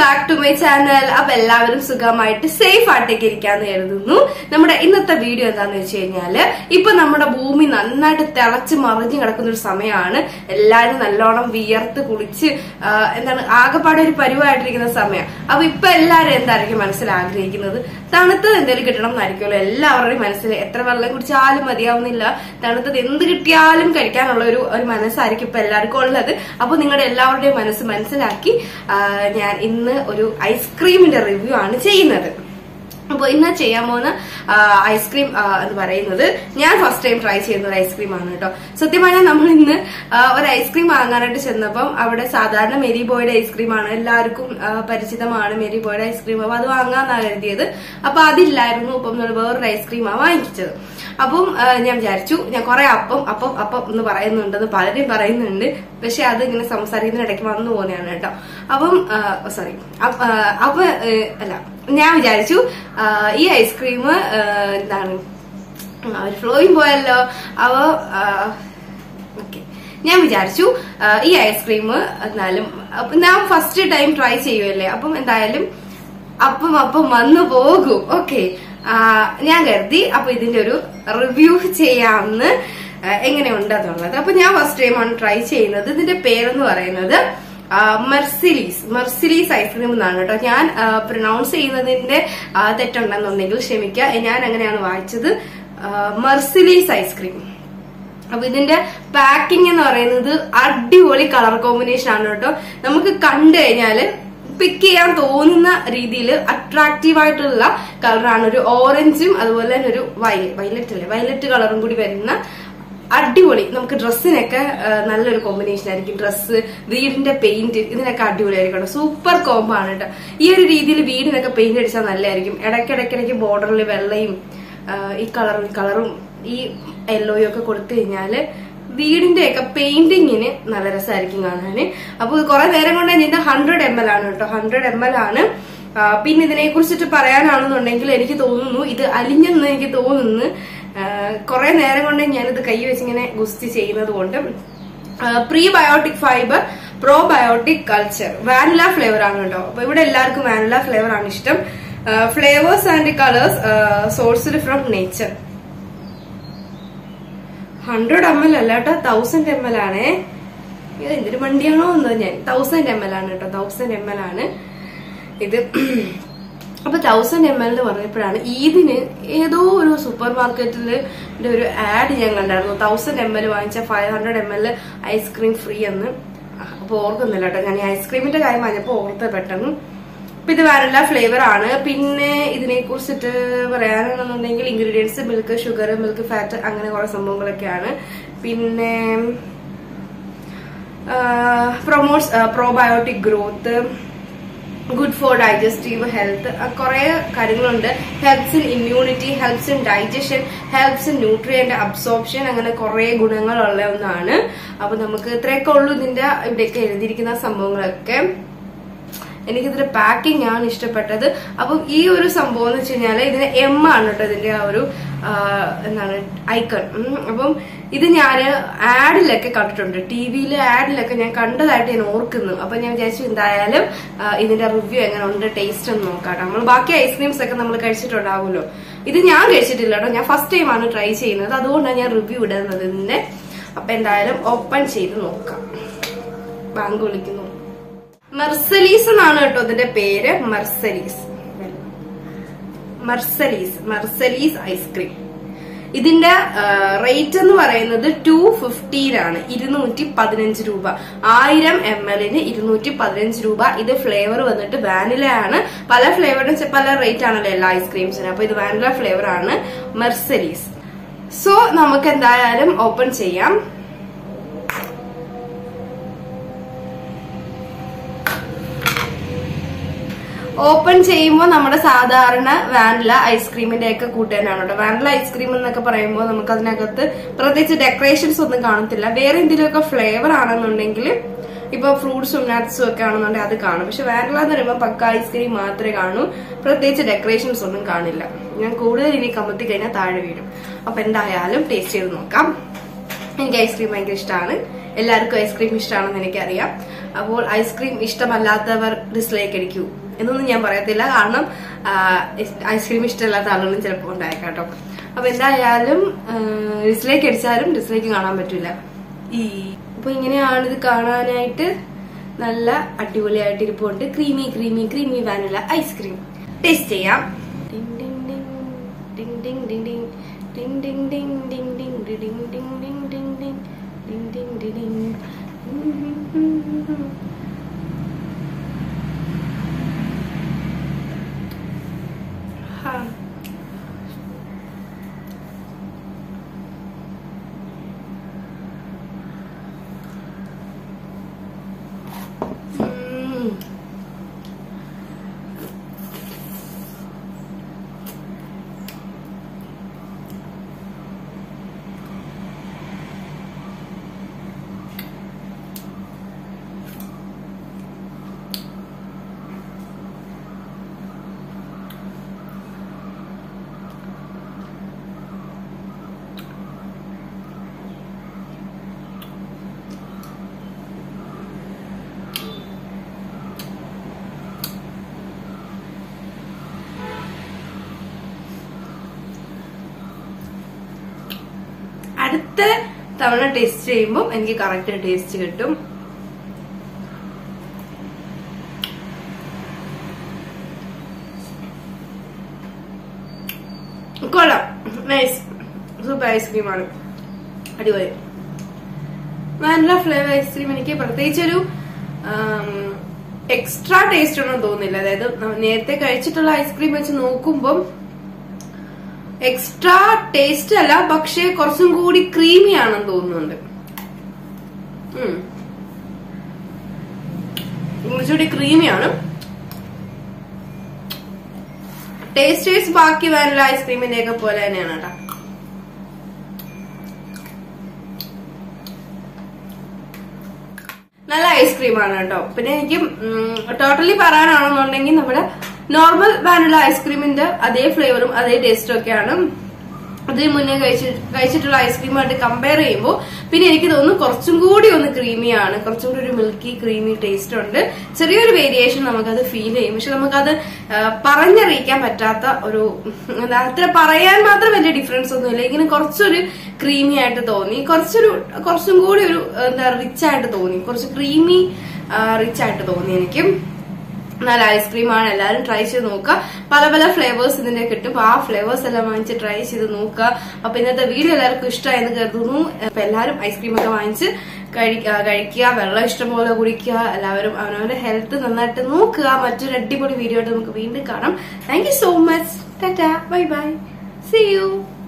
Back to my channel. അപ്പൊ എല്ലാവരും സുഖമായിട്ട് സേഫ് ആയിട്ടേക്ക് ഇരിക്കാന്ന് കരുതുന്നു. നമ്മുടെ ഇന്നത്തെ വീഡിയോ എന്താന്ന് വെച്ച് കഴിഞ്ഞാല്, ഇപ്പൊ നമ്മുടെ ഭൂമി നന്നായിട്ട് തിളച്ച് മറിഞ്ഞു കിടക്കുന്ന ഒരു സമയമാണ്. എല്ലാരും നല്ലോണം വിയർത്ത് കുളിച്ച് ആകെപ്പാടെ ഒരു പരിവായിട്ടിരിക്കുന്ന സമയം. അപ്പൊ ഇപ്പൊ എല്ലാരും എന്തായിരിക്കും മനസ്സിൽ ആഗ്രഹിക്കുന്നത്? തണുത്തത് എന്തെങ്കിലും കിട്ടണം എന്നായിരിക്കുമല്ലോ എല്ലാവരുടെയും മനസ്സിൽ. എത്ര വെള്ളം കുടിച്ചാലും മതിയാവുന്നില്ല, തണുത്തത് എന്ത് കിട്ടിയാലും കഴിക്കാനുള്ള ഒരു മനസ്സായിരിക്കും ഇപ്പൊ എല്ലാവർക്കും ഉള്ളത്. അപ്പൊ നിങ്ങളുടെ എല്ലാവരുടെയും മനസ്സ് മനസ്സിലാക്കി ഞാൻ ഇന്ന് ഒരു ഐസ്ക്രീമിന്റെ റിവ്യൂ ആണ് ചെയ്യുന്നത്. അപ്പൊ ഇന്ന് ചെയ്യാൻ പോകുന്ന ഐസ്ക്രീം എന്ന് പറയുന്നത് ഞാൻ ഫസ്റ്റ് ടൈം ട്രൈ ചെയ്യുന്ന ഒരു ഐസ്ക്രീം ആണ് കേട്ടോ. സത്യം പറഞ്ഞാൽ നമ്മൾ ഇന്ന് ഒരു ഐസ്ക്രീം വാങ്ങാനായിട്ട് ചെന്നപ്പം അവിടെ സാധാരണ മെരി ബോയുടെ ഐസ്ക്രീം ആണ്, എല്ലാവർക്കും പരിചിതമാണ് മെരി ബോയുടെ ഐസ്ക്രീം. അപ്പൊ അത് വാങ്ങാന്നാ കരുതിയത്. അപ്പൊ അതില്ലായിരുന്നു. അപ്പം വേറൊരു ഐസ്ക്രീമാണ് വാങ്ങിച്ചത്. അപ്പം ഞാൻ വിചാരിച്ചു, ഞാൻ കുറെ അപ്പം എന്ന് പറയുന്നുണ്ടെന്ന് പലരും പറയുന്നുണ്ട്, പക്ഷെ അത് ഇങ്ങനെ സംസാരിക്കുന്നതിനിടയ്ക്ക് വന്നു പോകുന്നതാണ് കേട്ടോ. അപ്പം സോറി അപ്പൊ അല്ല, ഞാൻ വിചാരിച്ചു ഈ ഐസ്ക്രീം എന്താണ് ഒരു ഫ്ലോയും പോയല്ലോ. അപ്പൊ ഓക്കെ, ഞാൻ വിചാരിച്ചു ഈ ഐസ്ക്രീം എന്നാലും ഞാൻ ഫസ്റ്റ് ടൈം ട്രൈ ചെയ്യുമല്ലേ, അപ്പം എന്തായാലും അപ്പം വന്നു പോകും. ഓക്കെ, ഞാൻ കരുതി അപ്പൊ ഇതിന്റെ ഒരു റിവ്യൂ ചെയ്യാമെന്ന്, എങ്ങനെയുണ്ടെന്നുള്ളത്. അപ്പൊ ഞാൻ ഫസ്റ്റ് ടൈമാണ് ട്രൈ ചെയ്യുന്നത്. ഇതിന്റെ പേരെന്ന് പറയുന്നത് മെർസിലീസ് ഐസ്ക്രീം എന്നാണ് കേട്ടോ. ഞാൻ പ്രൊനൗൺസ് ചെയ്യുന്നതിന്റെ തെറ്റുണ്ടെന്നുണ്ടെങ്കിൽ ക്ഷമിക്കുക. ഞാൻ അങ്ങനെയാണ് വായിച്ചത്, മെർസിലീസ് ഐസ്ക്രീം. അപ്പൊ ഇതിന്റെ പാക്കിംഗ് എന്ന് പറയുന്നത് അടിപൊളി കളർ കോമ്പിനേഷൻ ആണ് കേട്ടോ. നമുക്ക് കണ്ടു കഴിഞ്ഞാല് പിക്ക് ചെയ്യാൻ തോന്നുന്ന രീതിയിൽ അട്രാക്റ്റീവ് ആയിട്ടുള്ള കളറാണ്. ഒരു ഓറഞ്ചും അതുപോലെ തന്നെ ഒരു വയലറ്റ് കളറും കൂടി വരുന്ന അടിപൊളി. നമുക്ക് ഡ്രസ്സിനൊക്കെ നല്ലൊരു കോമ്പിനേഷൻ ആയിരിക്കും. ഡ്രസ്സ്, വീടിന്റെ പെയിന്റ്, ഇതിനൊക്കെ അടിപൊളിയായിരിക്കും. സൂപ്പർ കോംബോ ആണ് കേട്ടോ. ഈ ഒരു രീതിയിൽ വീടിനൊക്കെ പെയിന്റ് അടിച്ചാൽ നല്ലതായിരിക്കും. ഇടയ്ക്കിടയ്ക്ക് ബോർഡറിൽ വെള്ളയും ഈ കളറും ഈ യെല്ലോയും ഒക്കെ കൊടുത്തു കഴിഞ്ഞാല് വീടിന്റെ ഒക്കെ പെയിന്റിങ്ങിന് നല്ല രസമായിരിക്കും കാണാന്. അപ്പൊ കുറെ നേരം കൊണ്ട് ഞാൻ 100 ml ആണ് കേട്ടോ, 100 ml ആണ്. പിന്നെ ഇതിനെ കുറിച്ചിട്ട് പറയാനാണെന്നുണ്ടെങ്കിൽ എനിക്ക് തോന്നുന്നു ഇത് അലിഞ്ഞെന്ന് എനിക്ക് തോന്നുന്നു. കുറെ നേരം കൊണ്ട് ഞാനിത് കൈ വെച്ചിങ്ങനെ ഗുസ്തി ചെയ്യുന്നത് കൊണ്ട്. Prebiotic fibre, probiotic culture, vanilla flavour ആണ് കേട്ടോ. അപ്പൊ ഇവിടെ എല്ലാവർക്കും വാനില ഫ്ലേവർ ആണ് ഇഷ്ടം. Flavours and colours sourced from nature. 100 ml അല്ല കേട്ടോ, 1000 ml ആണേ. ഇത് എന്തൊരു വണ്ടിയാണോ എന്തോ. ഞാൻ 1000 ml ആണ് കേട്ടോ, 1000 ml ആണ് ഇത്. അപ്പൊ 1000 ml എന്ന് പറഞ്ഞപ്പോഴാണ് ഇതിന് ഏതോ ഒരു സൂപ്പർ മാർക്കറ്റില് ഒരു ആഡ് ഞാൻ കണ്ടായിരുന്നു. 1000 ml വാങ്ങിച്ച 500 ml ഐസ്ക്രീം ഫ്രീ എന്ന്. അപ്പൊ ഓർക്കുന്നില്ല കേട്ടോ, ഞാൻ ഈ ഐസ്ക്രീമിന്റെ കാര്യം പറഞ്ഞപ്പോ ഓർത്ത പെട്ടെന്ന്. അപ്പൊ ഇത് വാനില ഫ്ലേവർ ആണ്. പിന്നെ ഇതിനെ കുറിച്ചിട്ട് പറയാനാണെന്നുണ്ടെങ്കിൽ ingredients milk, sugar, milk fat, അങ്ങനെ കുറെ സംഭവങ്ങളൊക്കെയാണ്. പിന്നെ promotes probiotic growth, good for digestive health, കുറെ കാര്യങ്ങളുണ്ട്. Helps in immunity, helps in digestion, helps in nutrient absorption, അങ്ങനെ കുറെ ഗുണങ്ങളുള്ള ഒന്നാണ്. അപ്പൊ നമുക്ക് ഇത്രയൊക്കെ ഉള്ളൂ ഇതിന്റെ ഇവിടെയൊക്കെ എഴുതിയിരിക്കുന്ന സംഭവങ്ങളൊക്കെ. എനിക്കിതിന്റെ പാക്കിംഗ് ആണ് ഇഷ്ടപ്പെട്ടത്. അപ്പം ഈ ഒരു സംഭവം എന്ന് വെച്ച് കഴിഞ്ഞാല് ഇതിന് M ആണ് കേട്ടോ ഇതിന്റെ ആ ഒരു ഐക്കൺ. അപ്പം ഇത് ഞാൻ ആഡിലൊക്കെ കണ്ടിട്ടുണ്ട്, ടിവിയിലെ ആഡിലൊക്കെ ഞാൻ കണ്ടതായിട്ട് ഞാൻ ഓർക്കുന്നു. അപ്പൊ ഞാൻ വിചാരിച്ചു എന്തായാലും ഇതിന്റെ റിവ്യൂ എങ്ങനെ ഉണ്ട്, ടേസ്റ്റ് ഒന്ന് നോക്കാം. നമ്മൾ ബാക്കി ഐസ്ക്രീംസ് ഒക്കെ നമ്മൾ കഴിച്ചിട്ടുണ്ടാവുമല്ലോ, ഇത് ഞാൻ കഴിച്ചിട്ടില്ല കേട്ടോ. ഞാൻ ഫസ്റ്റ് ടൈം ആണ് ട്രൈ ചെയ്യുന്നത്, അതുകൊണ്ടാണ് ഞാൻ റിവ്യൂ ഇടുന്നത് ഇതിന്റെ. അപ്പൊ എന്തായാലും ഓപ്പൺ ചെയ്ത് നോക്കാം. ബാങ്ക് വിളിക്കുന്നു. മെർസലീസ് എന്നാണ് കേട്ടോ ഇതിന്റെ പേര്. മെർസലീസ് ഐസ്ക്രീം. ഇതിന്റെ റേറ്റ് എന്ന് പറയുന്നത് 215 ആണ്, 215 രൂപ. 1000 ml 215 രൂപ. ഇത് ഫ്ലേവർ വന്നിട്ട് വാനില ആണ്. പല ഫ്ലേവറിനും പല റേറ്റ് ആണല്ലോ എല്ലാ ഐസ്ക്രീംസിനും. അപ്പൊ ഇത് വാനില ഫ്ലേവർ ആണ് മെർസലീസ്. സോ നമുക്ക് എന്തായാലും ഓപ്പൺ ചെയ്യാം. ഓപ്പൺ ചെയ്യുമ്പോൾ നമ്മുടെ സാധാരണ വാനില ഐസ്ക്രീമിന്റെ ഒക്കെ കൂട്ടുതന്നെയാണ് കേട്ടോ. വാനില ഐസ്ക്രീം എന്നൊക്കെ പറയുമ്പോൾ നമുക്ക് അതിനകത്ത് പ്രത്യേകിച്ച് ഡെക്കറേഷൻസ് ഒന്നും കാണത്തില്ല. വേറെ എന്തെങ്കിലുമൊക്കെ ഫ്ലേവർ ആണെന്നുണ്ടെങ്കിൽ, ഇപ്പൊ ഫ്രൂട്ട്സും നട്ട്സും ഒക്കെ ആണെന്നുണ്ടെങ്കിൽ അത് കാണും. പക്ഷെ വാനില എന്ന് പറയുമ്പോൾ പക്ക ഐസ്ക്രീം മാത്രമേ കാണൂ, പ്രത്യേകിച്ച് ഡെക്കറേഷൻസ് ഒന്നും കാണില്ല. ഞാൻ കൂടുതൽ ഇനി കമത്തി കഴിഞ്ഞാൽ താഴെ വീഴും. അപ്പൊ എന്തായാലും ടേസ്റ്റ് ചെയ്ത് നോക്കാം. എനിക്ക് ഐസ്ക്രീം ഭയങ്കര ഇഷ്ടമാണ്. എല്ലാവർക്കും ഐസ്ക്രീം ഇഷ്ടമാണെന്ന് എനിക്കറിയാം. അപ്പോൾ ഐസ്ക്രീം ഇഷ്ടമല്ലാത്തവർ ഡിസ്ലൈക്ക് അടിക്കൂ എന്നൊന്നും ഞാൻ പറയത്തില്ല, കാരണം ഐസ്ക്രീം ഇഷ്ടമല്ലാത്ത ആളുകളും ചിലപ്പോൾ ഉണ്ടായേക്കാട്ടോ. അപ്പൊ എന്തായാലും ഡിസ്ലൈക്ക് അടിച്ചാലും ഡിസ്ലൈക്ക് കാണാൻ പറ്റൂല. അപ്പൊ ഇങ്ങനെയാണ് ഇത് കാണാനായിട്ട്. നല്ല അടിപൊളിയായിട്ട് ഇരിപ്പുണ്ട്. Creamy creamy creamy vanilla ice cream. Taste ചെയ്യാം. അടുത്ത തവണ ടേസ്റ്റ് ചെയ്യുമ്പോൾ എനിക്ക് കറക്റ്റ് ടേസ്റ്റ് കിട്ടും. കൊള്ളാം, നൈസ്, സൂപ്പർ ഐസ്ക്രീമാണ്, അടിപൊളി. വാനില ഫ്ലേവർ ഐസ്ക്രീം എനിക്ക് പ്രത്യേകിച്ചൊരു എക്സ്ട്രാ ടേസ്റ്റ് ഒന്നും തോന്നുന്നില്ല. അതായത് നേരത്തെ കഴിച്ചിട്ടുള്ള ഐസ്ക്രീം വെച്ച് നോക്കുമ്പോൾ എക്സ്ട്രാ ടേസ്റ്റ് അല്ല, പക്ഷെ കുറച്ചും കൂടി ക്രീമി ആണെന്ന് തോന്നുന്നുണ്ട്. കുറച്ചുകൂടി ക്രീമിയാണ്. ടേസ്റ്റ് വൈസ് ബാക്കി വാനില ഐസ്ക്രീമിന്റെ ഒക്കെ പോലെ തന്നെയാണ് കേട്ടോ. നല്ല ഐസ്ക്രീമാണ് കേട്ടോ. പിന്നെ എനിക്ക് ടോട്ടലി പറയാനാണെന്നുണ്ടെങ്കിൽ നമ്മുടെ നോർമൽ വാനില ഐസ്ക്രീമിന്റെ അതേ ഫ്ലേവറും അതേ ടേസ്റ്റും ഒക്കെയാണ് അതിന് മുന്നേ കഴിച്ചിട്ടുള്ള ഐസ്ക്രീമായിട്ട് കമ്പയർ ചെയ്യുമ്പോൾ. പിന്നെ എനിക്ക് തോന്നുന്നു കുറച്ചും കൂടി ഒന്ന് ക്രീമിയാണ്, കുറച്ചും കൂടി ഒരു മിൽക്കി ക്രീമി ടേസ്റ്റ് ഉണ്ട്. ചെറിയൊരു വേരിയേഷൻ നമുക്കത് ഫീൽ ചെയ്യും, പക്ഷെ നമുക്കത് പറഞ്ഞറിയിക്കാൻ പറ്റാത്ത ഒരു, അത്ര പറയാൻ മാത്രം വലിയ ഡിഫറൻസ് ഒന്നുമില്ല. ഇങ്ങനെ കുറച്ചൊരു ക്രീമി ആയിട്ട് തോന്നി, കുറച്ചും കൂടി ഒരു റിച്ച് ആയിട്ട് തോന്നി, കുറച്ച് ക്രീമി റിച്ച് ആയിട്ട് തോന്നി എനിക്ക്. നല്ല ഐസ്ക്രീമാണ്, എല്ലാവരും ട്രൈ ചെയ്ത് നോക്കുക. പല പല ഫ്ലേവേഴ്സ് ഇതിന്റെ കിട്ടും, ആ ഫ്ലേവേഴ്സ് എല്ലാം വാങ്ങിച്ച് ട്രൈ ചെയ്ത് നോക്കുക. അപ്പൊ ഇന്നത്തെ വീഡിയോ എല്ലാവർക്കും ഇഷ്ടമായെന്ന് കരുതുന്നു. അപ്പൊ എല്ലാവരും ഐസ്ക്രീം ഒക്കെ വാങ്ങിച്ച് കഴിക്കുക, വെള്ളം ഇഷ്ടംപോലെ കുടിക്കുക, എല്ലാവരും അവനവന്റെ ഹെൽത്ത് നന്നായിട്ട് നോക്കുക. മറ്റൊരു അടിപൊളി വീഡിയോ ആയിട്ട് നമുക്ക് വീണ്ടും കാണാം. Thank you so much. Tata, bye bye, see U.